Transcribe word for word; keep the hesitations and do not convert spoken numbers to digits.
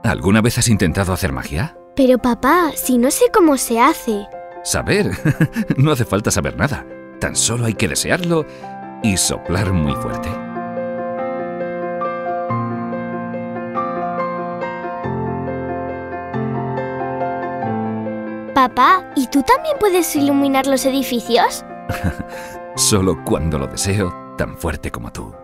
¿Alguna vez has intentado hacer magia? Pero papá, si no sé cómo se hace. ¿Saber? No hace falta saber nada. Tan solo hay que desearlo y soplar muy fuerte. Papá, ¿y tú también puedes iluminar los edificios? Solo cuando lo deseo tan fuerte como tú.